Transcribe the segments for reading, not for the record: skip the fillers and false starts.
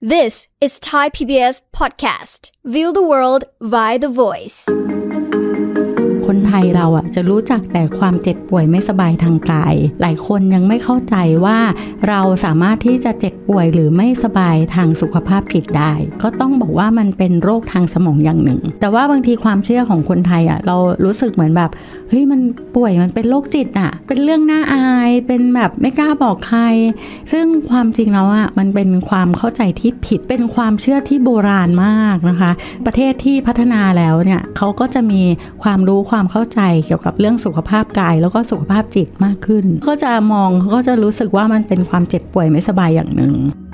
This is Thai PBS podcast. View the world via the voice. คนไทยเราจะรู้จักแต่ความเจ็บป่วยไม่สบายทางกายหลายคนยังไม่เข้าใจว่าเราสามารถที่จะเจ็บป่วยหรือไม่สบายทางสุขภาพจิตได้ก็ต้องบอกว่ามันเป็นโรคทางสมองอย่างหนึ่งแต่ว่าบางทีความเชื่อของคนไทยเรารู้สึกเหมือนแบบเฮ้ยมันป่วยมันเป็นโรคจิตเป็นเรื่องน่าอายเป็นแบบไม่กล้าบอกใครซึ่งความจริงแล้วมันเป็นความเข้าใจที่ผิดเป็นความเชื่อที่โบราณมากนะคะประเทศที่พัฒนาแล้วเนี่ยเขาก็จะมีความรู้ความเข้าใจเกี่ยวกับเรื่องสุขภาพกายแล้วก็สุขภาพจิตมากขึ้นก็จะมองเขาก็จะรู้สึกว่ามันเป็นความเจ็บป่วยไม่สบายอย่างหนึ่ง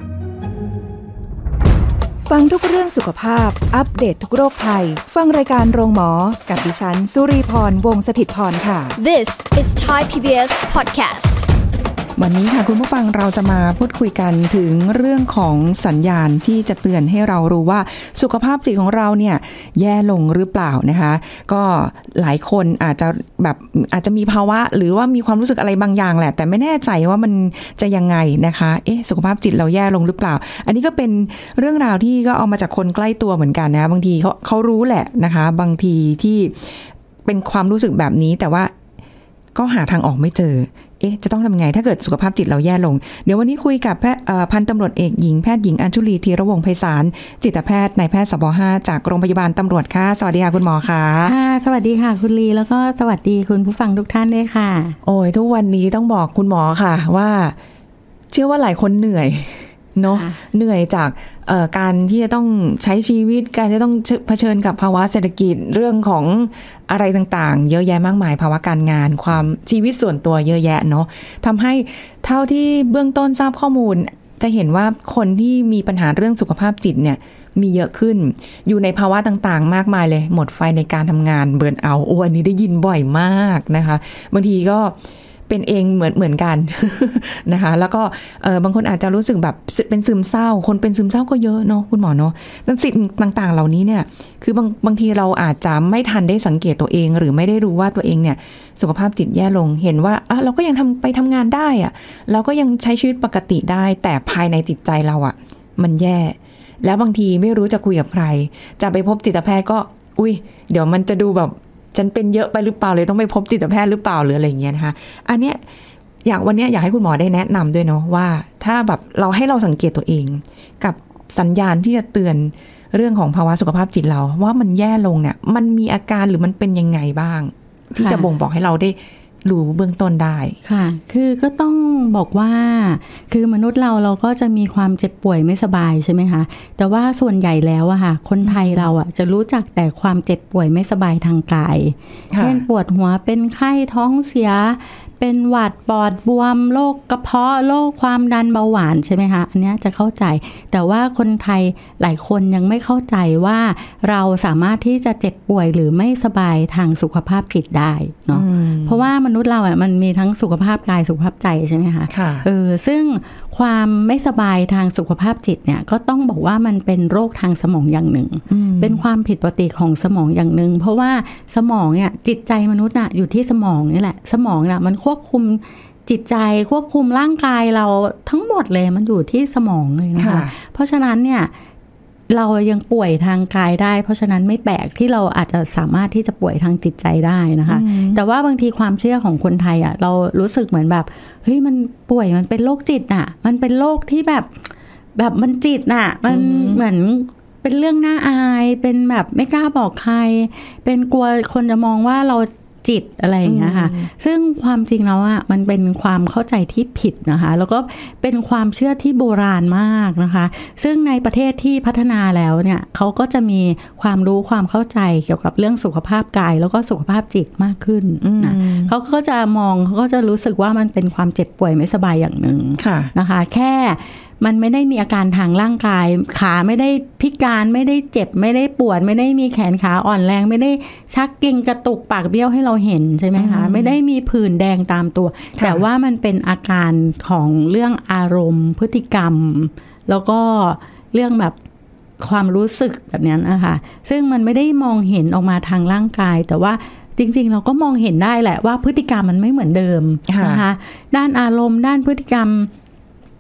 ฟังทุกเรื่องสุขภาพอัปเดต ทุกโรคภัยฟังรายการโรงหมอกับดิฉันสุรีพรวงศ์สถิตย์พรค่ะ This is Thai PBS podcast. วันนี้ค่ะคุณผู้ฟังเราจะมาพูดคุยกันถึงเรื่องของสัญญาณที่จะเตือนให้เรารู้ว่าสุขภาพจิตของเราเนี่ยแย่ลงหรือเปล่านะคะก็หลายคนอาจจะมีภาวะหรือว่ามีความรู้สึกอะไรบางอย่างแหละแต่ไม่แน่ใจว่ามันจะยังไงนะคะสุขภาพจิตเราแย่ลงหรือเปล่าอันนี้ก็เป็นเรื่องราวที่ก็เอามาจากคนใกล้ตัวเหมือนกันนะบางทีเขารู้แหละนะคะบางทีที่เป็นความรู้สึกแบบนี้แต่ว่าก็หาทางออกไม่เจอจะต้องทำไงถ้าเกิดสุขภาพจิตเราแย่ลงเดี๋ยววันนี้คุยกับพันตำรวจเอกหญิงแพทย์หญิงอัญชุลีธีรวงศ์ไพศาลจิตแพทย์นายแพทย์สบ5จากโรงพยาบาลตำรวจค่ะสวัสดีค่ะคุณหมอค่ะค่ะสวัสดีค่ะคุณลีแล้วก็สวัสดีคุณผู้ฟังทุกท่านด้วยค่ะโอ้ยทุกวันนี้ต้องบอกคุณหมอค่ะว่าเชื่อว่าหลายคนเหนื่อยเนาะเหนื่อยจากการที่จะต้องใช้ชีวิตการจะต้องเผชิญกับภาวะเศรษฐกิจเรื่องของอะไรต่างๆเยอะแยะมากมายภาวะการงานความชีวิตส่วนตัวเยอะแยะเนาะทำให้เท่าที่เบื้องต้นทราบข้อมูลจะเห็นว่าคนที่มีปัญหาเรื่องสุขภาพจิตเนี่ยมีเยอะขึ้นอยู่ในภาวะต่างๆมากมายเลยหมดไฟในการทำงานเบิร์นเอาท์อันนี้ได้ยินบ่อยมากนะคะบางทีก็เป็นเองเหมือนกันนะคะแล้วก็บางคนอาจจะรู้สึกแบบเป็นซึมเศร้าคนเป็นซึมเศร้าก็เยอะเนาะคุณหมอเนาะสิ่งต่างๆเหล่านี้เนี่ยคือบางทีเราอาจจะไม่ทันได้สังเกตตัวเองหรือไม่ได้รู้ว่าตัวเองเนี่ยสุขภาพจิตแย่ลงเห็นว่าเราก็ยังไปทำงานได้เราก็ยังใช้ชีวิตปกติได้แต่ภายในจิตใจเรามันแย่แล้วบางทีไม่รู้จะคุยกับใครจะไปพบจิตแพทย์ก็เดี๋ยวมันจะดูแบบฉันเป็นเยอะไปหรือเปล่าเลยต้องไปพบจิตแพทย์หรือเปล่าหรืออะไรอย่างเงี้ยนะคะอันเนี้ยวันนี้อยากให้คุณหมอได้แนะนำด้วยเนาะว่าถ้าแบบเราสังเกตตัวเองกับสัญญาณที่จะเตือนเรื่องของภาวะสุขภาพจิตเราว่ามันแย่ลงเนี่ยมันมีอาการหรือมันเป็นยังไงบ้างที่จะบ่งบอกให้เราได้รู้เบื้องต้นได้ค่ะคือก็ต้องบอกว่าคือมนุษย์เราก็จะมีความเจ็บป่วยไม่สบายใช่ไหมคะแต่ว่าส่วนใหญ่แล้วค่ะคนไทยเราจะรู้จักแต่ความเจ็บป่วยไม่สบายทางกายเช่นปวดหัวเป็นไข้ท้องเสียเป็นหวัดปอดบวมโรคกระเพาะโรคความดันเบาหวานใช่ไหมคะอันนี้จะเข้าใจแต่ว่าคนไทยหลายคนยังไม่เข้าใจว่าเราสามารถที่จะเจ็บป่วยหรือไม่สบายทางสุขภาพจิตได้เนาะเพราะว่ามนุษย์เรามันมีทั้งสุขภาพกายสุขภาพใจใช่ไหมคะซึ่งความไม่สบายทางสุขภาพจิตเนี่ยก็ต้องบอกว่ามันเป็นโรคทางสมองอย่างหนึ่งเป็นความผิดปกติของสมองอย่างหนึ่งเพราะว่าสมองเนี่ยจิตใจมนุษย์อยู่ที่สมองนี่แหละสมองมันควบคุมจิตใจควบคุมร่างกายเราทั้งหมดเลยมันอยู่ที่สมองเลยนะคะเพราะฉะนั้นเนี่ยเรายังป่วยทางกายได้เพราะฉะนั้นไม่แปลกที่เราอาจจะสามารถที่จะป่วยทางจิตใจได้นะคะแต่ว่าบางทีความเชื่อของคนไทยเรารู้สึกเหมือนแบบเฮ้ยมันป่วยมันเป็นโรคจิตมันเป็นโรคที่แบบมันจิตมันเหมือนเป็นเรื่องน่าอายเป็นแบบไม่กล้าบอกใครเป็นกลัวคนจะมองว่าเราจิตอะไรอย่างเงี้ยค่ะซึ่งความจริงแล้วมันเป็นความเข้าใจที่ผิดนะคะแล้วก็เป็นความเชื่อที่โบราณมากนะคะซึ่งในประเทศที่พัฒนาแล้วเนี่ยเขาก็จะมีความรู้ความเข้าใจเกี่ยวกับเรื่องสุขภาพกายแล้วก็สุขภาพจิตมากขึ้นนะเขาก็จะเขาก็จะรู้สึกว่ามันเป็นความเจ็บป่วยไม่สบายอย่างหนึ่งนะคะแค่มันไม่ได้มีอาการทางร่างกายขาไม่ได้พิการไม่ได้เจ็บไม่ได้ปวดไม่ได้มีแขนขาอ่อนแรงไม่ได้ชักเกร็งกระตุกปากเบี้ยวให้เราเห็นใช่ไหมคะไม่ได้มีผื่นแดงตามตัวแต่ว่ามันเป็นอาการของเรื่องอารมณ์พฤติกรรมแล้วก็เรื่องแบบความรู้สึกแบบนี้นะคะซึ่งมันไม่ได้มองเห็นออกมาทางร่างกายแต่ว่าจริงๆเราก็มองเห็นได้แหละว่าพฤติกรรมมันไม่เหมือนเดิมนะคะด้านอารมณ์ด้านพฤติกรรม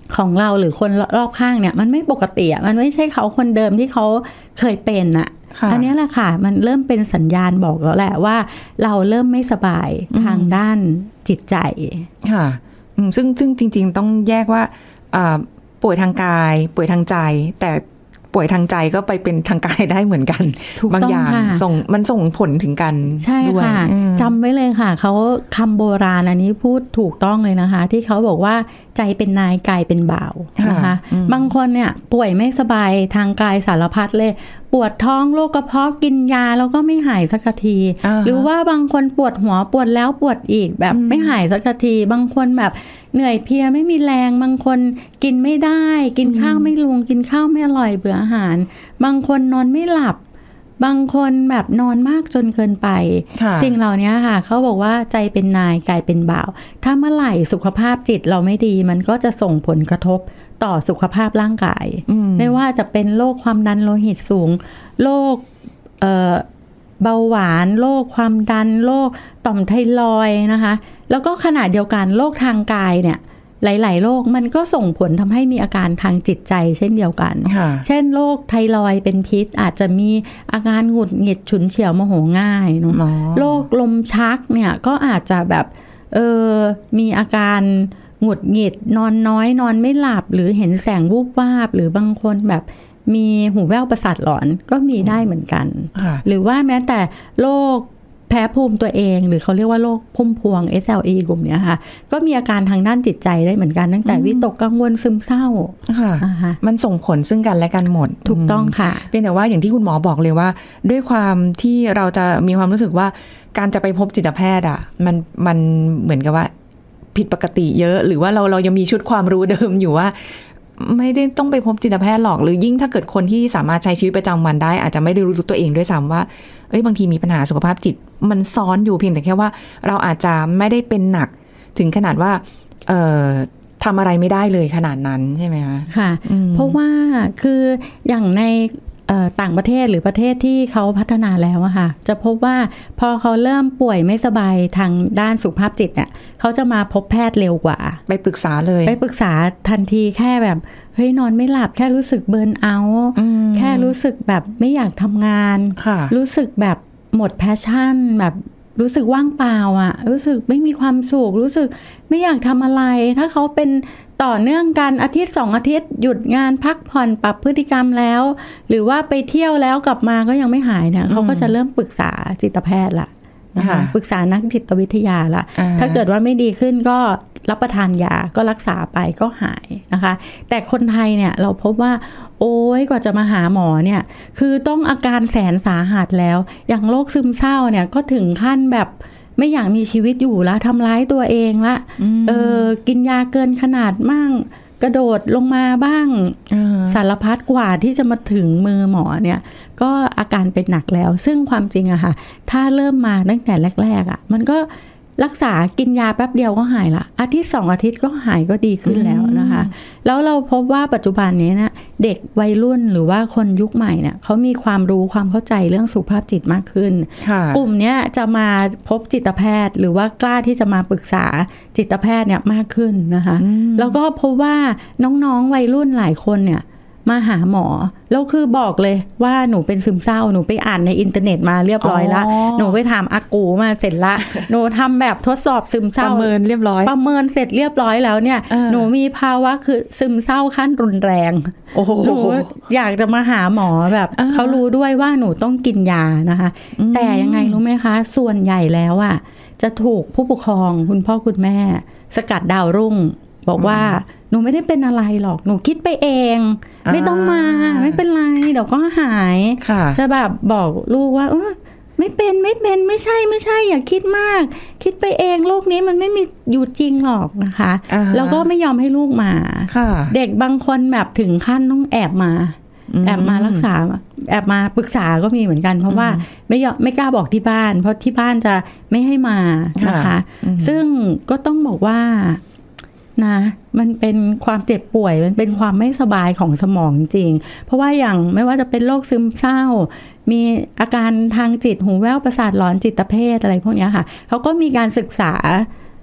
ของเราหรือคนรอบข้างเนี่ยมันไม่ปกติมันไม่ใช่เขาคนเดิมที่เขาเคยเป็นอันนี้แหละค่ะมันเริ่มเป็นสัญญาณบอกแล้วแหละว่าเราเริ่มไม่สบายทางด้านจิตใจค่ะซึ่งจริงๆต้องแยกว่าป่วยทางกายป่วยทางใจแต่ป่วยทางใจก็ไปเป็นทางกายได้เหมือนกันบางอย่างมันส่งผลถึงกันใช่ค่ะจำไว้เลยค่ะเขาคำโบราณอันนี้พูดถูกต้องเลยนะคะที่เขาบอกว่าใจเป็นนายกายเป็นบ่าวนะคะบางคนเนี่ยป่วยไม่สบายทางกายสารพัดเลยปวดท้องโรคกระเพาะกินยาแล้วก็ไม่หายสักทีหรือว่าบางคนปวดหัวปวดแล้วปวดอีกแบบไม่หายสักทีบางคนแบบเหนื่อยเพลียไม่มีแรงบางคนกินไม่ได้กินข้าวไม่ลงกินข้าวไม่อร่อยเบื่ออาหารบางคนนอนไม่หลับบางคนแบบนอนมากจนเกินไปสิ่งเหล่านี้ค่ะเขาบอกว่าใจเป็นนายกายเป็นบ่าวถ้าเมื่อไหร่สุขภาพจิตเราไม่ดีมันก็จะส่งผลกระทบต่อสุขภาพร่างกายไม่ว่าจะเป็นโรคความดันโลหิตสูงโรคเบาหวานโรคความดันโรคต่อมไทรอยด์นะคะแล้วก็ขณะเดียวกันโรคทางกายเนี่ยหลายๆโรคมันก็ส่งผลทำให้มีอาการทางจิตใจเช่นเดียวกันเช่นโรคไทรอยด์เป็นพิษอาจจะมีอาการหงุดหงิดฉุนเฉียวโมโหง่ายเนาะโรคลมชักเนี่ยก็อาจจะแบบมีอาการหงุดหงิดนอนน้อยนอนไม่หลับหรือเห็นแสงวูบวาบหรือบางคนแบบมีหูแว่วประสาทหลอนก็มีได้เหมือนกันหรือว่าแม้แต่โรคแพ้ภูมิตัวเองหรือเขาเรียกว่าโรคพุ่มพวง SLE กลุ่มนี้ค่ะก็มีอาการทางด้านจิตใจได้เหมือนกันตั้งแต่วิตกกังวลซึมเศร้าค่ะมันส่งผลซึ่งกันและกันหมดถูกต้องค่ะเพียงแต่ว่าอย่างที่คุณหมอบอกเลยว่าด้วยความที่เราจะมีความรู้สึกว่าการจะไปพบจิตแพทย์มันเหมือนกับว่าผิดปกติเยอะหรือว่าเรายังมีชุดความรู้เดิมอยู่ว่าไม่ได้ต้องไปพบจิตแพทย์หรอกหรือยิ่งถ้าเกิดคนที่สามารถใช้ชีวิตประจำวันได้อาจจะไม่ได้รู้ตัวเองด้วยซ้ำว่าบางทีมีปัญหาสุขภาพจิตมันซ้อนอยู่เพียงแต่แค่ว่าเราอาจจะไม่ได้เป็นหนักถึงขนาดว่าทำอะไรไม่ได้เลยขนาดนั้นใช่ไหมคะค่ะเพราะว่าคืออย่างในต่างประเทศหรือประเทศที่เขาพัฒนาแล้วอะค่ะจะพบว่าพอเขาเริ่มป่วยไม่สบายทางด้านสุขภาพจิตเนี่ยเขาจะมาพบแพทย์เร็วกว่าไปปรึกษาเลยไปปรึกษาทันทีแค่แบบเฮ้ยนอนไม่หลับแค่รู้สึกเบิร์นเอาท์แค่รู้สึกแบบไม่อยากทำงานรู้สึกแบบหมดแพชชั่นแบบรู้สึกว่างเปล่าอะรู้สึกไม่มีความสุขรู้สึกไม่อยากทำอะไรถ้าเขาเป็นต่อเนื่องกันอาทิตย์2อาทิตย์หยุดงานพักผ่อนปรับพฤติกรรมแล้วหรือว่าไปเที่ยวแล้วกลับมาก็ยังไม่หายเนี่ยเขาก็จะเริ่มปรึกษาจิตแพทย์ละนะคะปรึกษานักจิตวิทยาละถ้าเกิดว่าไม่ดีขึ้นก็รับประทานยาก็รักษาไปก็หายนะคะแต่คนไทยเนี่ยเราพบว่าโอ้ยกว่าจะมาหาหมอเนี่ยคือต้องอาการแสนสาหัสแล้วอย่างโรคซึมเศร้าเนี่ยก็ถึงขั้นแบบไม่อยากมีชีวิตอยู่แล้วทำร้ายตัวเองละกินยาเกินขนาดมั่งกระโดดลงมาบ้างสารพัดกว่าที่จะมาถึงมือหมอเนี่ยก็อาการเป็นหนักแล้วซึ่งความจริงอะค่ะถ้าเริ่มมาตั้งแต่แรกๆอะมันก็รักษากินยาแป๊บเดียวก็หายละอาทิตย์2อาทิตย์ก็หายก็ดีขึ้นแล้วนะคะแล้วเราพบว่าปัจจุบันนี้นะเด็กวัยรุ่นหรือว่าคนยุคใหม่เนี่ยเขามีความรู้ความเข้าใจเรื่องสุขภาพจิตมากขึ้นกลุ่มนี้จะมาพบจิตแพทย์หรือว่ากล้าที่จะมาปรึกษาจิตแพทย์เนี่ยมากขึ้นนะคะแล้วก็พบว่าน้องๆวัยรุ่นหลายคนเนี่ยมาหาหมอแล้วคือบอกเลยว่าหนูเป็นซึมเศร้าหนูไปอ่านในอินเทอร์เน็ตมาเรียบร้อยละหนูไปถามอากูมาเสร็จละหนูทำแบบทดสอบซึมเศร้าประเมินเรียบร้อยประเมินเสร็จเรียบร้อยแล้วเนี่ยหนูมีภาวะคือซึมเศร้าขั้นรุนแรงหนูอยากจะมาหาหมอแบบเขารู้ด้วยว่าหนูต้องกินยานะคะแต่ยังไงรู้ไหมคะส่วนใหญ่แล้วอ่ะจะถูกผู้ปกครองคุณพ่อคุณแม่สกัดดาวรุ่งบอกว่าหนูไม่ได้เป็นอะไรหรอกหนูคิดไปเองไม่ต้องมาไม่เป็นไรเดี๋ยวก็หายจะแบบบอกลูกว่าไม่เป็นไม่ใช่อย่าคิดมากคิดไปเองโลกนี้มันไม่มีอยู่จริงหรอกนะคะแล้วก็ไม่ยอมให้ลูกมาเด็กบางคนแบบถึงขั้นต้องแอบมารักษาแอบมาปรึกษาก็มีเหมือนกันเพราะว่าไม่กล้าบอกที่บ้านเพราะที่บ้านจะไม่ให้มานะคะซึ่งก็ต้องบอกว่านะมันเป็นความเจ็บป่วยมันเป็นความไม่สบายของสมองจริงเพราะว่าอย่างไม่ว่าจะเป็นโรคซึมเศร้ามีอาการทางจิตหูแว่วประสาทหลอนจิตเภทอะไรพวกนี้ค่ะเขาก็มีการศึกษา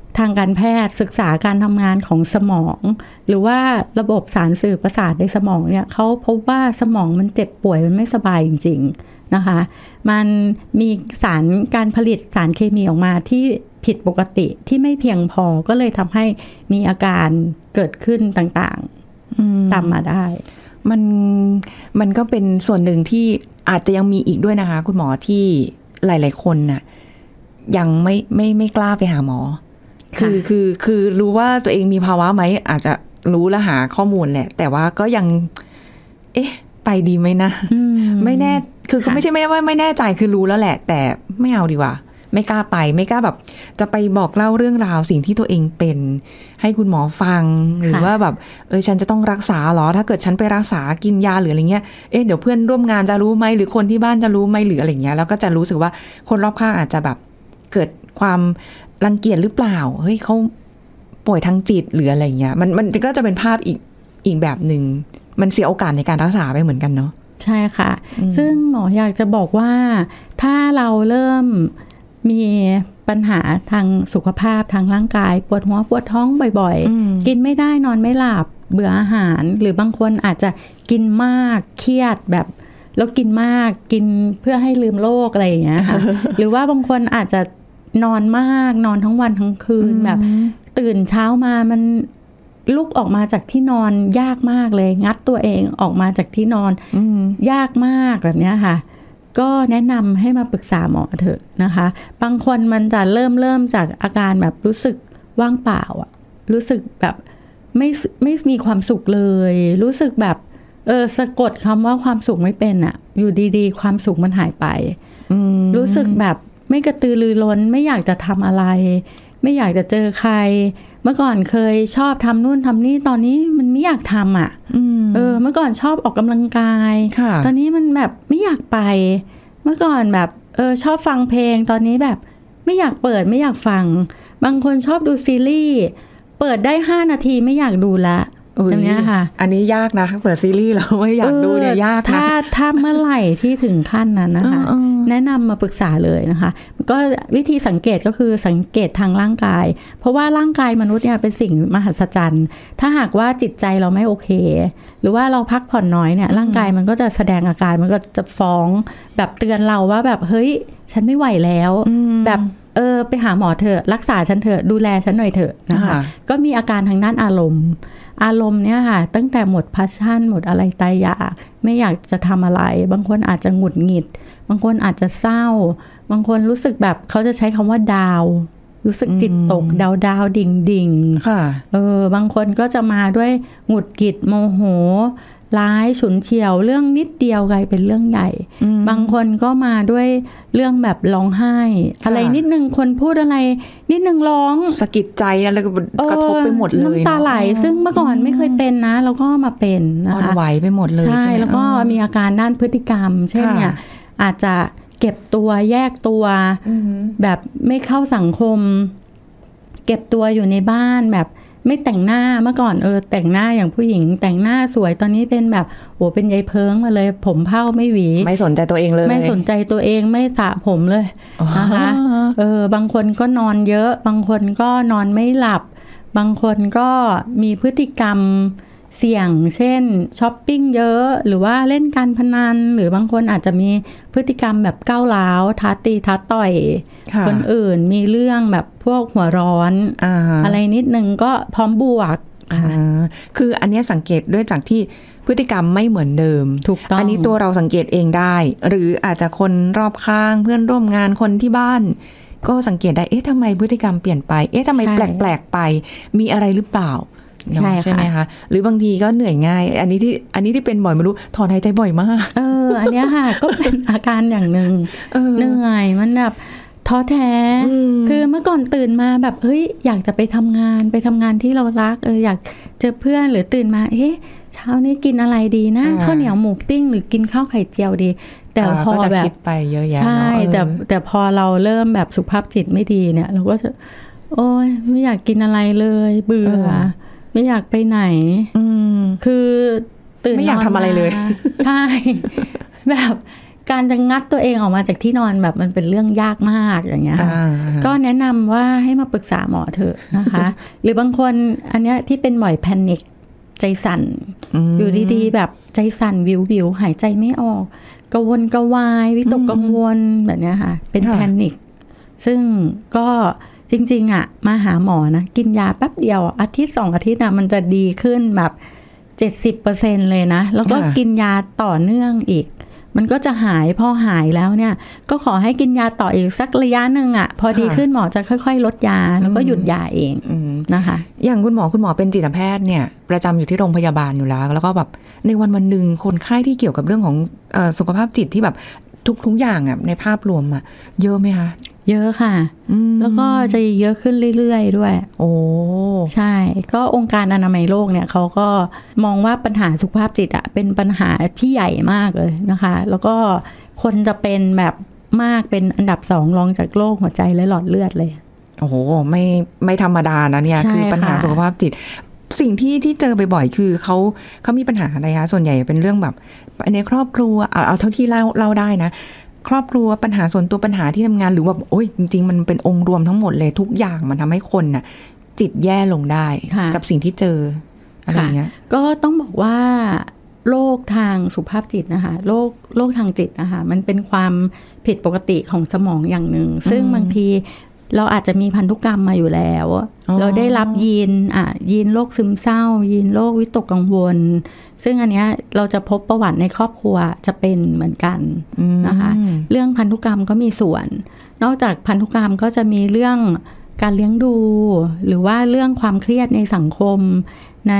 ทางการแพทย์ศึกษาการทำงานของสมองหรือว่าระบบสารสื่อประสาทในสมองเนี่ยเขาพบว่าสมองมันเจ็บป่วยมันไม่สบายจริงๆนะคะมันมีสารการผลิตสารเคมีออกมาที่ผิดปกติที่ไม่เพียงพอก็เลยทำให้มีอาการเกิดขึ้นต่างๆตามมาได้มันก็เป็นส่วนหนึ่งที่อาจจะยังมีอีกด้วยนะคะคุณหมอที่หลายๆคนน่ะยังไม่กล้าไปหาหมอคือรู้ว่าตัวเองมีภาวะไหมอาจจะรู้และหาข้อมูลแหละแต่ว่าก็ยังไปดีไหมนะไม่แน่คือไม่ใช่ว่าไม่แน่ใจคือรู้แล้วแหละแต่ไม่เอาดีกว่าไม่กล้าไปไม่กล้าแบบจะไปบอกเล่าเรื่องราวสิ่งที่ตัวเองเป็นให้คุณหมอฟังหรือว่าแบบฉันจะต้องรักษาหรอถ้าเกิดฉันไปรักษากินยาหรืออะไรเงี้ยเดี๋ยวเพื่อนร่วมงานจะรู้ไหมหรือคนที่บ้านจะรู้ไหมหรืออะไรเงี้ยแล้วก็จะรู้สึกว่าคนรอบข้างอาจจะแบบเกิดความรังเกียจหรือเปล่าเฮ้ยเขาป่วยทางจิตหรืออะไรเงี้ยมันก็จะเป็นภาพอีกแบบหนึ่งมันเสียโอกาสในการรักษาไปเหมือนกันเนาะใช่ค่ะซึ่งหมออยากจะบอกว่าถ้าเราเริ่มมีปัญหาทางสุขภาพทางร่างกายปวดหัวปวดท้องบ่อยๆกินไม่ได้นอนไม่หลับเบื่ออาหารหรือบางคนอาจจะกินมากเครียดแบบแล้วกินมากกินเพื่อให้ลืมโรคอะไรอย่างเงี้ยค่ะ หรือว่าบางคนอาจจะนอนมากนอนทั้งวันทั้งคืนแบบตื่นเช้ามามันลุกออกมาจากที่นอนยากมากเลยงัดตัวเองออกมาจากที่นอนยากมากแบบเนี้ยค่ะก็แนะนำให้มาปรึกษาหมอเถอะนะคะบางคนมันจะเริ่มจากอาการแบบรู้สึกว่างเปล่าอะรู้สึกแบบไม่มีความสุขเลยรู้สึกแบบสะกดคำว่าความสุขไม่เป็นอะอยู่ดีๆความสุขมันหายไปรู้สึกแบบไม่กระตือรือร้นไม่อยากจะทำอะไรไม่อยากจะเจอใครเมื่อก่อนเคยชอบทำนู่นทำนี่ตอนนี้มันไม่อยากทำอ่ะเมื่อก่อนชอบออกกำลังกายตอนนี้มันแบบไม่อยากไปเมื่อก่อนแบบชอบฟังเพลงตอนนี้แบบไม่อยากเปิดไม่อยากฟังบางคนชอบดูซีรีส์เปิดได้5 นาทีไม่อยากดูละอย่างนี้ค่ะอันนี้ยากนะเปิดซีรีส์แล้วไม่อยากดูเนี่ยยากนะถ้าเมื่อไหร่ที่ถึงขั้นนั้นนะคะแนะนำมาปรึกษาเลยนะคะก็วิธีสังเกตก็คือสังเกตทางร่างกายเพราะว่าร่างกายมนุษย์เนี่ยเป็นสิ่งมหัศจรรย์ถ้าหากว่าจิตใจเราไม่โอเคหรือว่าเราพักผ่อนน้อยเนี่ยร่างกายมันก็จะแสดงอาการมันก็จะฟ้องแบบเตือนเราว่าแบบเฮ้ยฉันไม่ไหวแล้วแบบไปหาหมอเถอะรักษาฉันเถอะดูแลฉันหน่อยเถอะนะคะก็มีอาการทางด้านอารมณ์เนี่ยค่ะตั้งแต่หมดพาชั่นหมดอะไรตายอยากไม่อยากจะทำอะไรบางคนอาจจะหงุดหงิดบางคนอาจจะเศร้าบางคนรู้สึกแบบเขาจะใช้คำว่าดาวรู้สึกจิตตกดาวดิ่งค่ะบางคนก็จะมาด้วยหงุดหงิดโมโหร้ายฉุนเฉียวเรื่องนิดเดียวกลายเป็นเรื่องใหญ่บางคนก็มาด้วยเรื่องแบบร้องไห้อะไรนิดนึงคนพูดอะไรนิดนึงร้องสะกิดใจอะไรก็กระทบไปหมดเลยน้ำตาไหลซึ่งเมื่อก่อนไม่เคยเป็นนะแล้วก็มาเป็นนะคะอ่อนไหวไปหมดเลยใช่แล้วก็มีอาการด้านพฤติกรรมเช่นเนี่ยอาจจะเก็บตัวแยกตัวแบบไม่เข้าสังคมเก็บตัวอยู่ในบ้านแบบไม่แต่งหน้าเมื่อก่อนแต่งหน้าอย่างผู้หญิงแต่งหน้าสวยตอนนี้เป็นแบบเป็นยายเพิงมาเลยผมเผ้าไม่หวีไม่สนใจตัวเองเลยไม่สนใจตัวเองไม่สระผมเลยนะคะบางคนก็นอนเยอะบางคนก็นอนไม่หลับบางคนก็มีพฤติกรรมเสี่ยงเช่นช้อปปิ้งเยอะหรือว่าเล่นการพนันหรือบางคนอาจจะมีพฤติกรรมแบบก้าวร้าวท้าตีท้าต่อยคนอื่นมีเรื่องแบบพวกหัวร้อนอะไรนิดนึงก็พร้อมบวกคืออันนี้สังเกตด้วยจากที่พฤติกรรมไม่เหมือนเดิมถูกต้องอันนี้ตัวเราสังเกตเองได้หรืออาจจะคนรอบข้างเพื่อนร่วมงานคนที่บ้านก็สังเกตได้ทำไมพฤติกรรมเปลี่ยนไปทำไมแปลกๆไปมีอะไรหรือเปล่าใช่ไหมคะหรือบางทีก็เหนื่อยง่ายอันนี้ที่เป็นบ่อยไม่รู้ถอนหายใจบ่อยมากอันนี้ค่ะก็เป็นอาการอย่างหนึ่งเหนื่อยมันแบบท้อแท้คือเมื่อก่อนตื่นมาแบบเฮ้ยอยากจะไปทำงานที่เรารักอยากเจอเพื่อนหรือตื่นมาเช้านี้กินอะไรดีนะข้าวเหนียวหมูปิ้งหรือกินข้าวไข่เจียวดีแต่พอแบบคิดไปเยอะแยะใช่แต่พอเราเริ่มแบบสุขภาพจิตไม่ดีเนี่ยเราก็จะโอ๊ยไม่อยากกินอะไรเลยเบื่อไม่อยากไปไหนคือตื่นไม่อยากทำอะไรเลยใช่แบบการจะงัดตัวเองออกมาจากที่นอนแบบมันเป็นเรื่องยากมากอย่างเงี้ยก็แนะนำว่าให้มาปรึกษาหมอเถอะนะคะ หรือบางคนอันเนี้ยที่เป็นบ่อยแพนิคใจสั่นอยู่ดีๆแบบใจสั่นวิวหายใจไม่ออกกระวนกระวายวิตกกังวลแบบเนี้ยค่ะเป็นแพนิคซึ่งก็จริงๆอ่ะมาหาหมอนะกินยาแป๊บเดียวอาทิตย์2 อาทิตย์นะมันจะดีขึ้นแบบ 70% เลยนะแล้วก็กินยาต่อเนื่องอีกมันก็จะหายพอหายแล้วเนี่ยก็ขอให้กินยาต่ออีกสักระยะนึงอ่ะพอดีขึ้นหมอจะค่อยๆลดยาแล้วก็หยุดยาเองนะคะอย่างคุณหมอเป็นจิตแพทย์เนี่ยประจำอยู่ที่โรงพยาบาลอยู่แล้วก็แบบในวันหนึ่งคนไข้ที่เกี่ยวกับเรื่องของสุขภาพจิตที่แบบทุกอย่างอ่ะในภาพรวมอ่ะเยอะไหมคะเยอะค่ะแล้วก็จะเยอะขึ้นเรื่อยๆด้วยโอ้ใช่ก็องค์การอนามัยโลกเนี่ยเขาก็มองว่าปัญหาสุขภาพจิตอ่ะเป็นปัญหาที่ใหญ่มากเลยนะคะแล้วก็คนจะเป็นมากเป็นอันดับ2รองจากโรคหัวใจและหลอดเลือดเลยโอ้โหไม่ธรรมดานะเนี่ยคือปัญหาสุขภาพจิตสิ่งที่เจอบ่อยๆคือเขามีปัญหาอะไรคะส่วนใหญ่เป็นเรื่องแบบในครอบครัวเอาเท่าที่เล่าได้นะครอบครัวปัญหาส่วนตัวปัญหาที่ทำงานหรือว่าโอ้ยจริงๆมันเป็นองค์รวมทั้งหมดเลยทุกอย่างมันทำให้คนน่ะจิตแย่ลงได้กับสิ่งที่เจออะไรอย่างเงี้ยก็ต้องบอกว่าโรคทางสุขภาพจิตนะคะโรคทางจิตนะคะมันเป็นความผิดปกติของสมองอย่างหนึ่งซึ่งบางทีเราอาจจะมีพันธุกรรมมาอยู่แล้วเราได้รับยีนโรคซึมเศร้ายีนโรควิตกกังวลซึ่งอันเนี้ยเราจะพบประวัติในครอบครัวจะเป็นเหมือนกันนะคะเรื่องพันธุกรรมก็มีส่วนนอกจากพันธุกรรมก็จะมีเรื่องการเลี้ยงดูหรือว่าเรื่องความเครียดในสังคมใน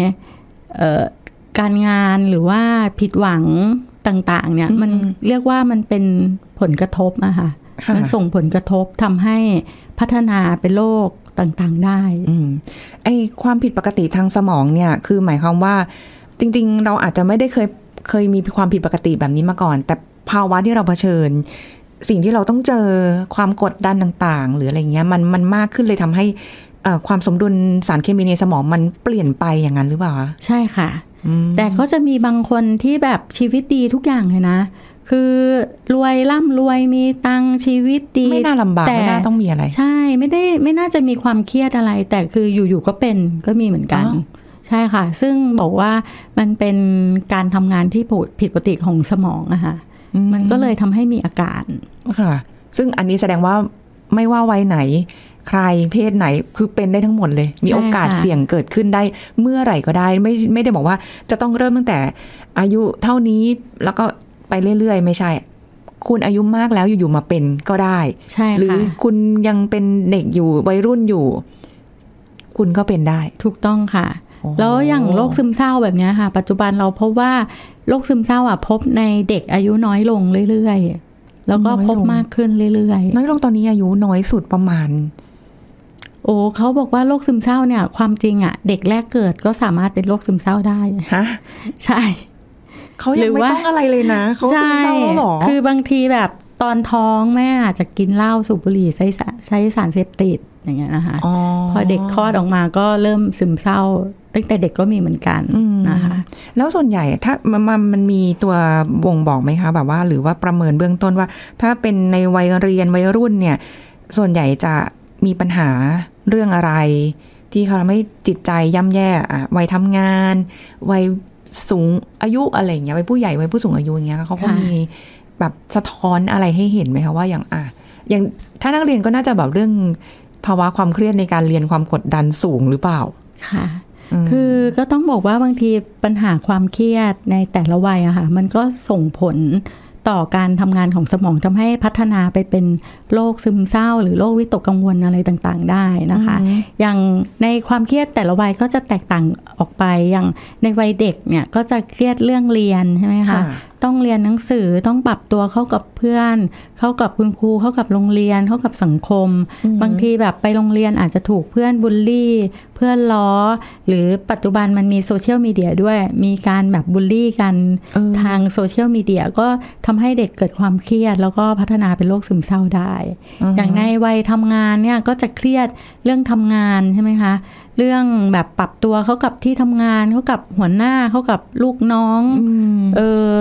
การงานหรือว่าผิดหวังต่างๆเนี่ยมันเรียกว่ามันเป็นผลกระทบอะค่ะมันส่งผลกระทบทำให้พัฒนาเป็นโรคต่างๆได้ไอ้ความผิดปกติทางสมองเนี่ยคือหมายความว่าจริงๆเราอาจจะไม่ได้เคยมีความผิดปกติแบบนี้มาก่อนแต่ภาวะที่เราเผชิญสิ่งที่เราต้องเจอความกดดันต่างๆหรืออะไรเงี้ยมันมากขึ้นเลยทำให้ความสมดุลสารเคมีในสมองมันเปลี่ยนไปอย่างนั้นหรือเปล่าคะใช่ค่ะแต่ก็จะมีบางคนที่แบบชีวิตดีทุกอย่างเลยนะคือรวยร่ำรวยมีตังชีวิตดีไม่น่าลำบากไม่น่าต้องมีอะไรใช่ไม่น่าจะมีความเครียดอะไรแต่คืออยู่ๆก็มีเหมือนกันใช่ค่ะซึ่งบอกว่ามันเป็นการทำงานที่ผิดปกติของสมองอะค่ะมันก็เลยทำให้มีอาการค่ะซึ่งอันนี้แสดงว่าไม่ว่าวัยไหนใครเพศไหนคือเป็นได้ทั้งหมดเลยมีโอกาสเสี่ยงเกิดขึ้นได้เมื่อไหร่ก็ได้ไม่ได้บอกว่าจะต้องเริ่มตั้งแต่อายุเท่านี้แล้วก็ไปเรื่อยๆไม่ใช่คุณอายุมากแล้วอยู่ๆมาเป็นก็ได้หรือคุณยังเป็นเด็กอยู่วัยรุ่นอยู่คุณก็เป็นได้ถูกต้องค่ะแล้วอย่างโรคซึมเศร้าแบบนี้ค่ะปัจจุบันเราพบว่าโรคซึมเศร้าพบในเด็กอายุน้อยลงเรื่อยๆแล้วก็พบมากขึ้นเรื่อยๆน้อยลงตอนนี้อายุน้อยสุดประมาณเขาบอกว่าโรคซึมเศร้าเนี่ยความจริงเด็กแรกเกิดก็สามารถเป็นโรคซึมเศร้าได้ฮะใช่เขายังไม่ต้องอะไรเลยนะเขาซึมเศร้าหรอคือบางทีแบบตอนท้องแม่อาจจะกินเหล้าสูบบุหรี่ใช้สารเสพติดอย่างเงี้ยนะคะพอเด็กคลอดออกมาก็เริ่มซึมเศร้าตั้งแต่เด็กก็มีเหมือนกันนะคะแล้วส่วนใหญ่ถ้ามันมีตัวบ่งบอกไหมคะแบบว่าหรือว่าประเมินเบื้องต้นว่าถ้าเป็นในวัยเรียนวัยรุ่นเนี่ยส่วนใหญ่จะมีปัญหาเรื่องอะไรที่เขาทำให้จิตใจย่ำแย่วัยทำงานวัยสูงอายุอะไรอย่างเงี้ยวัยผู้ใหญ่วัยผู้สูงอายุอย่างเงี้ยเขาก็มีแบบสะท้อนอะไรให้เห็นไหมคะว่าอย่างถ้านักเรียนก็น่าจะแบบเรื่องภาวะความเครียดในการเรียนความกดดันสูงหรือเปล่าค่ะคือก็ต้องบอกว่าบางทีปัญหาความเครียดในแต่ละวัยอะค่ะมันก็ส่งผลต่อการทำงานของสมองทำให้พัฒนาไปเป็นโรคซึมเศร้าหรือโรควิตกกังวลอะไรต่างๆได้นะคะอย่างในความเครียดแต่ละวัยก็จะแตกต่างออกไปอย่างในวัยเด็กเนี่ยก็จะเครียดเรื่องเรียนใช่ไหมคะต้องเรียนหนังสือต้องปรับตัวเข้ากับเพื่อนเข้ากับคุณครูเข้ากับโรงเรียนเข้ากับสังคมบางทีแบบไปโรงเรียนอาจจะถูกเพื่อนบูลลี่เพื่อนล้อหรือปัจจุบันมันมีโซเชียลมีเดียด้วยมีการแบบบูลลี่กันทางโซเชียลมีเดียก็ทำให้เด็กเกิดความเครียดแล้วก็พัฒนาเป็นโรคซึมเศร้าได้อย่างในวัยทำงานเนี่ยก็จะเครียดเรื่องทำงานใช่ไหมคะเรื่องแบบปรับตัวเข้ากับที่ทำงานเข้ากับหัวหน้าเข้ากับลูกน้อง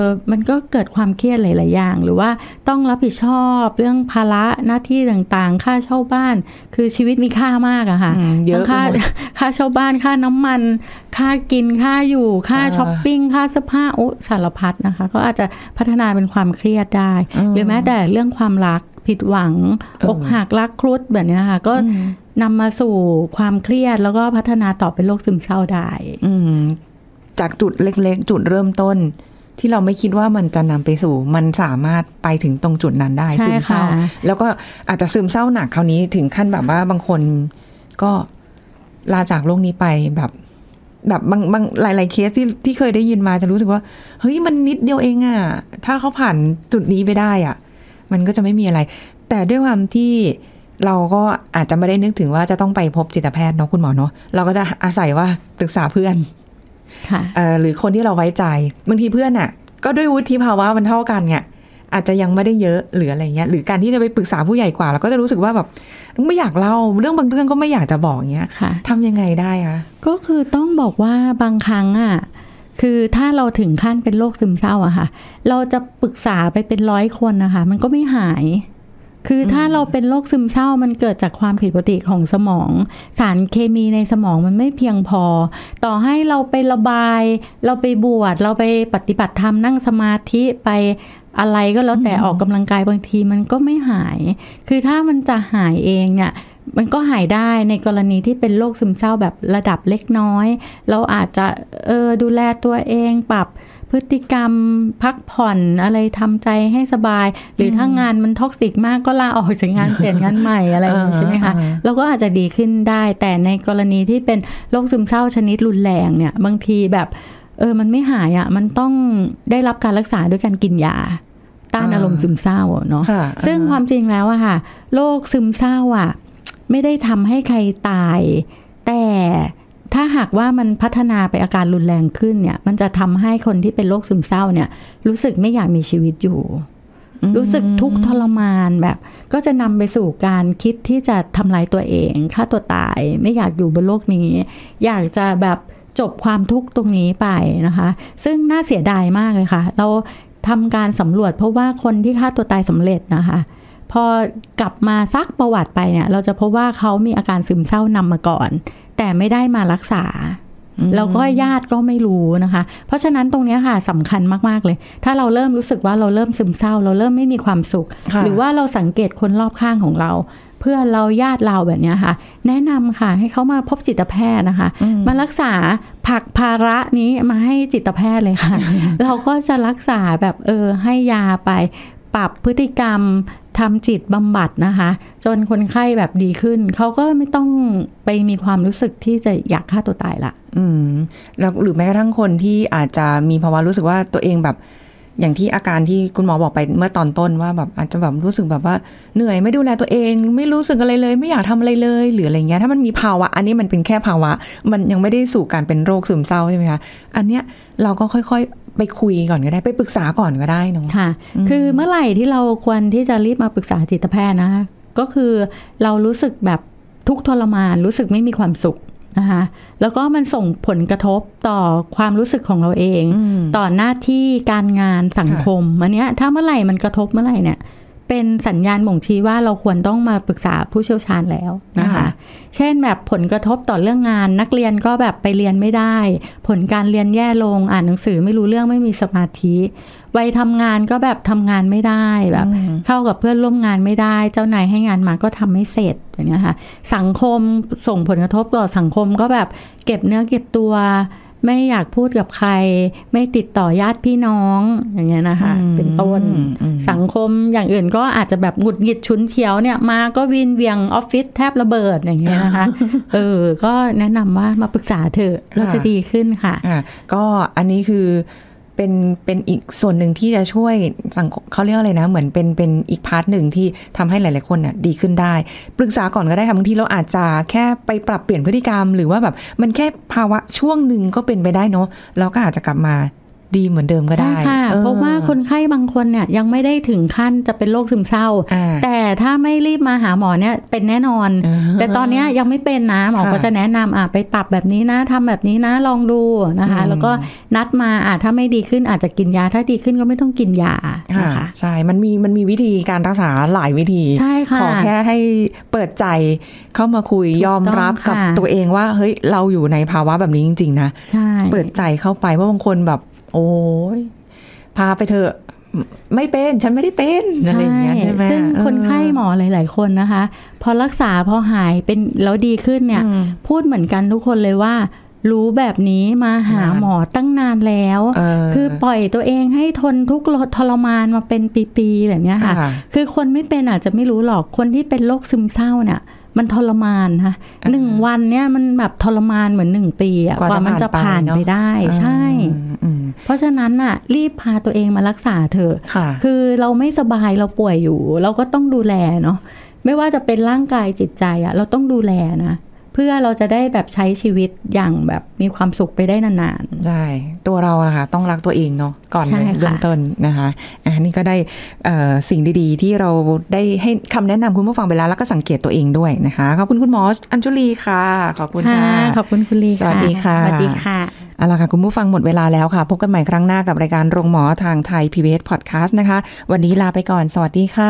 มันก็เกิดความเครียดหลายๆอย่างหรือว่าต้องรับผิดชอบเรื่องภาระหน้าที่ต่างๆค่าเช่าบ้านคือชีวิตมีค่ามากอะค่ะเยอะค่าเช่าบ้านค่าน้ำมันค่ากินค่าอยู่ค่าช้อปปิ้งค่าเสื้อผ้าสารพัดนะคะก็อาจจะพัฒนาเป็นความเครียดได้หรือแม้แต่เรื่องความรักผิดหวังอกหักรักครุฑแบบนี้ค่ะก็นำมาสู่ความเครียดแล้วก็พัฒนาต่อเป็นโรคซึมเศร้าได้จากจุดเล็กๆจุดเริ่มต้นที่เราไม่คิดว่ามันจะนำไปสู่มันสามารถไปถึงตรงจุดนั้นได้ซึมเศร้าแล้วก็อาจจะซึมเศร้าหนักคราวนี้ถึงขั้นแบบว่าบางคนก็ลาจากโลกนี้ไปแบบบางหลายๆเคสที่เคยได้ยินมาจะรู้สึกว่าเฮ้ยมันนิดเดียวเองอะถ้าเขาผ่านจุดนี้ไปได้อะมันก็จะไม่มีอะไรแต่ด้วยความที่เราก็อาจจะไม่ได้นึกถึงว่าจะต้องไปพบจิตแพทย์เนาะคุณหมอเนาะเราก็จะอาศัยว่าปรึกษาเพื่อนหรือคนที่เราไว้ใจบางทีเพื่อนอ่ะก็ด้วยวุฒิภาวะมันเท่ากันเนี่ยอาจจะยังไม่ได้เยอะหรืออะไรเงี้ยหรือการที่จะไปปรึกษาผู้ใหญ่กว่าเราก็จะรู้สึกว่าแบบไม่อยากเล่าเรื่องบางเรื่องก็ไม่อยากจะบอกเงี้ยทำยังไงได้คะก็คือต้องบอกว่าบางครั้งอ่ะคือถ้าเราถึงขั้นเป็นโรคซึมเศร้าอะค่ะเราจะปรึกษาไปเป็น100 คนนะคะมันก็ไม่หายคือถ้าเราเป็นโรคซึมเศร้ามันเกิดจากความผิดปกติของสมองสารเคมีในสมองมันไม่เพียงพอต่อให้เราไประบายเราไปบวชเราไปปฏิบัติธรรมนั่งสมาธิไปอะไรก็แล้วแต่ออกกำลังกายบางทีมันก็ไม่หายคือถ้ามันจะหายเองเนี่ยมันก็หายได้ในกรณีที่เป็นโรคซึมเศร้าแบบระดับเล็กน้อยเราอาจจะดูแลตัวเองปรับพฤติกรรมพักผ่อนอะไรทำใจให้สบายหรือถ้างานมันท็อกซิกมากก็ลาออกจากงานเปลี่ยนงานใหม่อะไรอย่างนี้ใช่ไหมคะเราก็อาจจะดีขึ้นได้แต่ในกรณีที่เป็นโรคซึมเศร้าชนิดรุนแรงเนี่ยบางทีแบบมันไม่หายอ่ะมันต้องได้รับการรักษาด้วยการกินยาต้านอารมณ์ซึมเศร้าเนาะซึ่งความจริงแล้วอะค่ะโรคซึมเศร้าอะไม่ได้ทำให้ใครตายแต่ถ้าหากว่ามันพัฒนาไปอาการรุนแรงขึ้นเนี่ยมันจะทำให้คนที่เป็นโรคซึมเศร้าเนี่ยรู้สึกไม่อยากมีชีวิตอยู่รู้สึกทุกข์ทรมานแบบก็จะนำไปสู่การคิดที่จะทำลายตัวเองฆ่าตัวตายไม่อยากอยู่บนโลกนี้อยากจะแบบจบความทุกข์ตรงนี้ไปนะคะซึ่งน่าเสียดายมากเลยค่ะเราทำการสำรวจเพราะว่าคนที่ฆ่าตัวตายสำเร็จนะคะพอกลับมาซักประวัติไปเนี่ยเราจะพบว่าเขามีอาการซึมเศร้านำมาก่อนแต่ไม่ได้มารักษาแล้วก็ญาติก็ไม่รู้นะคะเพราะฉะนั้นตรงนี้ค่ะสำคัญมากๆเลยถ้าเราเริ่มรู้สึกว่าเราเริ่มซึมเศร้าเราเริ่มไม่มีความสุขหรือว่าเราสังเกตคนรอบข้างของเราเพื่อนเราญาติเราแบบนี้ค่ะแนะนำค่ะให้เขามาพบจิตแพทย์นะคะมารักษาผักภาระนี้มาให้จิตแพทย์เลยค่ะ เราก็จะรักษาแบบให้ยาไปปรับพฤติกรรมทำจิตบำบัดนะคะจนคนไข้แบบดีขึ้นเขาก็ไม่ต้องไปมีความรู้สึกที่จะอยากฆ่าตัวตายละแล้วหรือแม้กระทั่งคนที่อาจจะมีภาวะรู้สึกว่าตัวเองแบบอย่างที่อาการที่คุณหมอบอกไปเมื่อตอนต้นว่าแบบอาจจะแบบรู้สึกแบบว่าเหนื่อยไม่ดูแลตัวเองไม่รู้สึกอะไรเลยไม่อยากทำอะไรเลยหรืออะไรเงี้ยถ้ามันมีภาวะอันนี้มันเป็นแค่ภาวะมันยังไม่ได้สู่การเป็นโรคซึมเศร้าใช่ไหมคะอันเนี้ยเราก็ค่อยๆไปคุยก่อนก็ได้ไปปรึกษาก่อนก็ได้เนาะค่ะคือเมื่อไหร่ที่เราควรที่จะรีบมาปรึกษาจิตแพทย์นะคะก็คือเรารู้สึกแบบทุกข์ทรมานรู้สึกไม่มีความสุขนะคะแล้วก็มันส่งผลกระทบต่อความรู้สึกของเราเองต่อหน้าที่การงานสังคมอันเนี้ยถ้าเมื่อไหร่มันกระทบเมื่อไหร่เนี่ยเป็นสัญญาณบ่งชี้ว่าเราควรต้องมาปรึกษาผู้เชี่ยวชาญแล้วนะคะเช่นแบบผลกระทบต่อเรื่องงานนักเรียนก็แบบไปเรียนไม่ได้ผลการเรียนแย่ลงอ่านหนังสือไม่รู้เรื่องไม่มีสมาธิวัยทำงานก็แบบทำงานไม่ได้แบบเข้ากับเพื่อนร่วมงานไม่ได้เจ้านายให้งานมาก็ทำไม่เสร็จอย่างเงี้ยค่ะสังคมส่งผลกระทบต่อสังคมก็แบบเก็บเนื้อเก็บตัวไม่อยากพูดกับใครไม่ติดต่อญาติพี่น้องอย่างเงี้ยนะคะเป็นต้นสังคมอย่างอื่นก็อาจจะแบบหงุดหงิดฉุนเฉียวเนี่ยมาก็วินเวียงออฟฟิศแทบระเบิดอย่างเงี้ยนะคะก็แนะนำว่ามาปรึกษาเถอะเราจะดีขึ้นค่ะก็อันนี้คือเป็นอีกส่วนหนึ่งที่จะช่วยเขาเรียกอะไรนะเหมือนเป็นอีกพาร์ทหนึ่งที่ทำให้หลายๆคนน่ะดีขึ้นได้ปรึกษาก่อนก็ได้ค่ะบางทีเราอาจจะแค่ไปปรับเปลี่ยนพฤติกรรมหรือว่าแบบมันแค่ภาวะช่วงหนึ่งก็เป็นไปได้เนาะเราก็อาจจะกลับมาดีเหมือนเดิมก็ได้ค่ะเพราะว่าคนไข้บางคนเนี่ยยังไม่ได้ถึงขั้นจะเป็นโรคซึมเศร้าแต่ถ้าไม่รีบมาหาหมอเนี่ยเป็นแน่นอนแต่ตอนนี้ยังไม่เป็นนะหมอก็จะแนะนำไปปรับแบบนี้นะทำแบบนี้นะลองดูนะคะแล้วก็นัดมาถ้าไม่ดีขึ้นอาจจะกินยาถ้าดีขึ้นก็ไม่ต้องกินยานะคะใช่มันมีวิธีการรักษาหลายวิธีขอแค่ให้เปิดใจเข้ามาคุยยอมรับกับตัวเองว่าเฮ้ยเราอยู่ในภาวะแบบนี้จริงๆนะเปิดใจเข้าไปเพราะบางคนแบบโอ้ยพาไปเถอะไม่เป็นฉันไม่ได้เป็นอะไรอย่างเงี้ยใช่ไหมซึ่งคนไข้หมอหลายๆคนนะคะพอรักษาพอหายเป็นแล้วดีขึ้นเนี่ยพูดเหมือนกันทุกคนเลยว่ารู้แบบนี้มาหาหมอตั้งนานแล้วคือปล่อยตัวเองให้ทนทุกข์ทรมานมาเป็นปีๆแบบนี้ค่ะคือคนไม่เป็นอาจจะไม่รู้หรอกคนที่เป็นโรคซึมเศร้าเนี่ยมันทรมานค่ะ1 วันเนี่ยมันแบบทรมานเหมือน1 ปีกว่ามันจะผ่านไปได้ใช่เพราะฉะนั้นน่ะรีบพาตัวเองมารักษาเถอะคือเราไม่สบายเราป่วยอยู่เราก็ต้องดูแลเนาะไม่ว่าจะเป็นร่างกายจิตใจเราต้องดูแลนะเพื่อเราจะได้แบบใช้ชีวิตอย่างแบบมีความสุขไปได้นานๆใช่ตัวเรานะคะต้องรักตัวเองเนาะก่อนเลยเริ่มต้นนะคะนี่ก็ได้สิ่งดีๆที่เราได้ให้คำแนะนำคุณผู้ฟังไปแล้วแล้วก็สังเกตตัวเองด้วยนะคะขอบคุณคุณหมออัญชุลีค่ะขอบคุณค่ะขอบคุณคุณลีค่ะสวัสดีค่ะสวัสดีค่ะเอาล่ะค่ะคุณผู้ฟังหมดเวลาแล้วค่ะพบกันใหม่ครั้งหน้ากับรายการโรงหมอทางไทย PBS Podcast นะคะวันนี้ลาไปก่อนสวัสดีค่ะ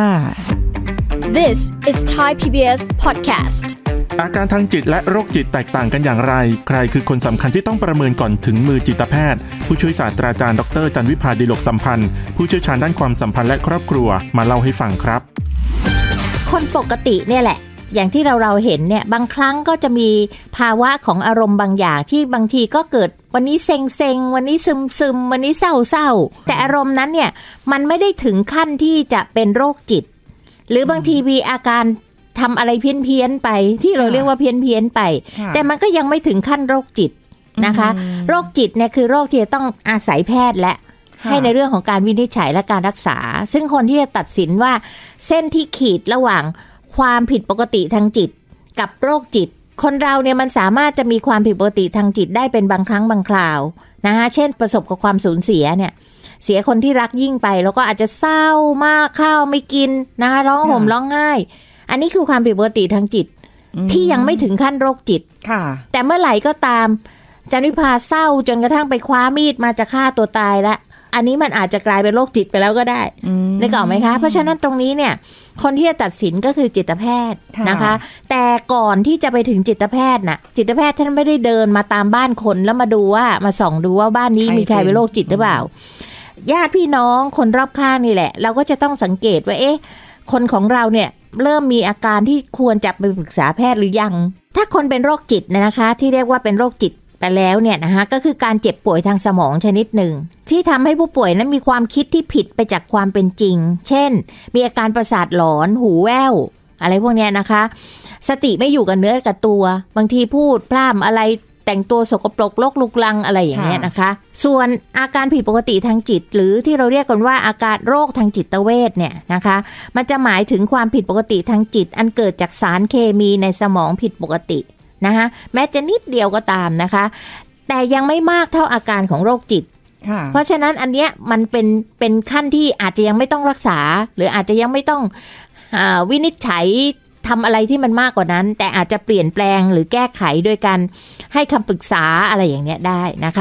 This is Thai PBS Podcast อาการทางจิตและโรคจิตแตกต่างกันอย่างไรใครคือคนสำคัญที่ต้องประเมินก่อนถึงมือจิตแพทย์ผู้ช่วยศาสตราจารย์ดร.จันวิภา ดิลกสัมพันธ์ผู้เชี่ยวชาญด้านความสัมพันธ์และครอบครัวมาเล่าให้ฟังครับคนปกติเนี่ยแหละอย่างที่เราเห็นเนี่ยบางครั้งก็จะมีภาวะของอารมณ์บางอย่างที่บางทีก็เกิดวันนี้เซ็งวันนี้ซึมวันนี้เศร้าแต่อารมณ์นั้นเนี่ยมันไม่ได้ถึงขั้นที่จะเป็นโรคจิตหรือบางทีมีอาการทำอะไรเพี้ยนไปที่เราเรียกว่าเพี้ยนไปแต่มันก็ยังไม่ถึงขั้นโรคจิตนะคะโรคจิตเนี่ยคือโรคที่จะต้องอาศัยแพทย์และให้ในเรื่องของการวินิจฉัยและการรักษาซึ่งคนที่จะตัดสินว่าเส้นที่ขีดระหว่างความผิดปกติทางจิตกับโรคจิตคนเราเนี่ยมันสามารถจะมีความผิดปกติทางจิตได้เป็นบางครั้งบางคราวนะคะเช่นประสบกับความสูญเสียเนี่ยเสียคนที่รักยิ่งไปแล้วก็อาจจะเศร้ามากข้าวไม่กินนะคะร้องห่มร้องไห้อันนี้คือความผิดปกติทางจิตที่ยังไม่ถึงขั้นโรคจิตแต่เมื่อไหร่ก็ตามจันวิภาเศร้าจนกระทั่งไปคว้ามีดมาจะฆ่าตัวตายแล้วอันนี้มันอาจจะกลายเป็นโรคจิตไปแล้วก็ได้นึกออกไหมคะเพราะฉะนั้นตรงนี้เนี่ยคนที่จะตัดสินก็คือจิตแพทย์นะคะแต่ก่อนที่จะไปถึงจิตแพทย์น่ะจิตแพทย์ท่านไม่ได้เดินมาตามบ้านคนแล้วมาดูว่ามาส่องดูว่าบ้านนี้มีใครเป็นโรคจิตหรือเปล่าญาติพี่น้องคนรอบข้างนี่แหละเราก็จะต้องสังเกตว่าคนของเราเนี่ยเริ่มมีอาการที่ควรจะไปปรึกษาแพทย์หรือยังถ้าคนเป็นโรคจิตนะคะที่เรียกว่าเป็นโรคจิตไปแล้วเนี่ยนะคะก็คือการเจ็บป่วยทางสมองชนิดหนึ่งที่ทำให้ผู้ป่วยนั้นมีความคิดที่ผิดไปจากความเป็นจริงเช่นมีอาการประสาทหลอนหูแว่วอะไรพวกนี้นะคะสติไม่อยู่กับเนื้อกับตัวบางทีพูดพร่ำอะไรแต่งตัวสกปรกโรคลุกลังอะไรอย่างเงี้ยนะคะส่วนอาการผิดปกติทางจิตหรือที่เราเรียกกันว่าอาการโรคทางจิตเวชเนี่ยนะคะมันจะหมายถึงความผิดปกติทางจิตอันเกิดจากสารเคมีในสมองผิดปกตินะคะแม้จะนิดเดียวก็ตามนะคะแต่ยังไม่มากเท่าอาการของโรคจิตเพราะฉะนั้นอันเนี้ยมันเป็นขั้นที่อาจจะยังไม่ต้องรักษาหรืออาจจะยังไม่ต้องวินิจฉัยทำอะไรที่มันมากกว่านั้นแต่อาจจะเปลี่ยนแปลงหรือแก้ไขโดยการให้คำปรึกษาอะไรอย่างเนี้ยได้นะคะ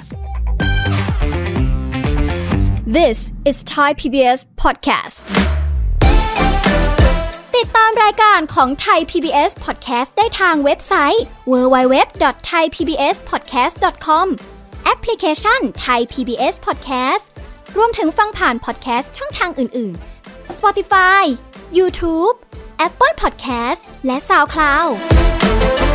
This is Thai PBS Podcast ติดตามรายการของ Thai PBS Podcast ได้ทางเว็บไซต์ www.thaipbspodcast.com แอปพลิเคชัน Thai PBS Podcast รวมถึงฟังผ่าน podcast ช่องทางอื่นๆ Spotify YouTube Apple Podcast และ SoundCloud